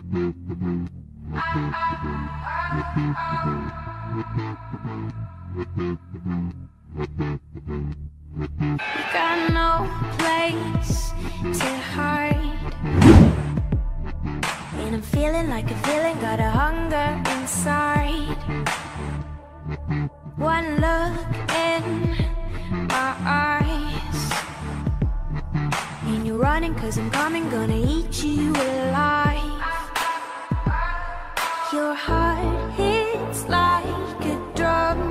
Got no place to hide, and I'm feeling like a villain, got a hunger inside. One look in my eyes, and you're running 'cause I'm coming, gonna eat you alive. Your heart hits like a drum,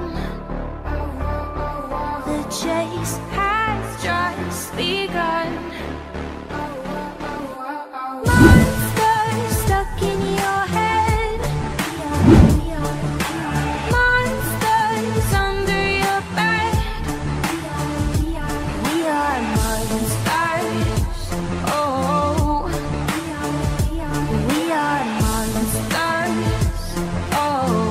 the chase has just begun. Monsters stuck in your head, monsters under your bed. We are monsters, oh, we are monsters, oh.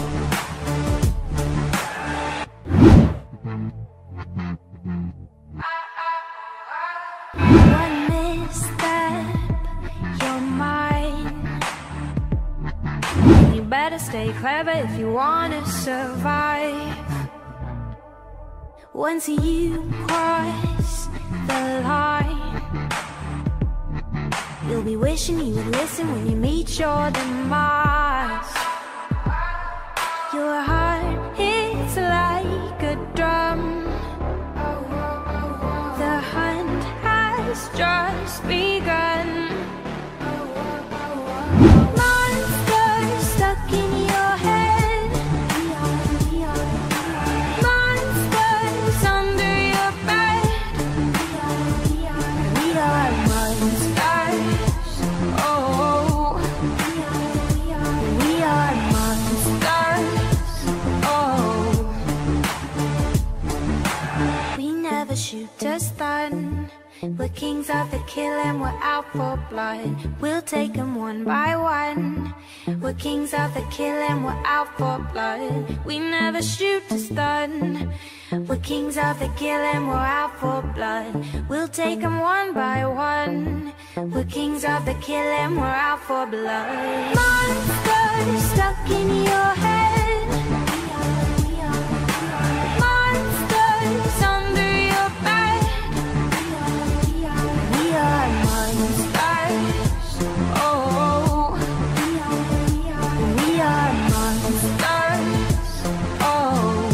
One misstep, you're mine. You better stay clever if you wanna survive. Once you cross the line, you'll be wishing you would listen when you meet your demise. Your heart hits like a drum, the hunt has just begun. Monsters stuck in your head, monsters under your bed. We are monsters, oh, we are monsters, oh. We never shoot to stun, we're kings of the kill and we're out for blood. We'll take them one by one. We're kings of the kill and we're out for blood. We never shoot to stun. We're kings of the kill and we're out for blood. We'll take them one by one. We're kings of the kill and we're out for blood. Monsters stuck in your head, monsters under your bed. We are monsters, oh, we are monsters, oh.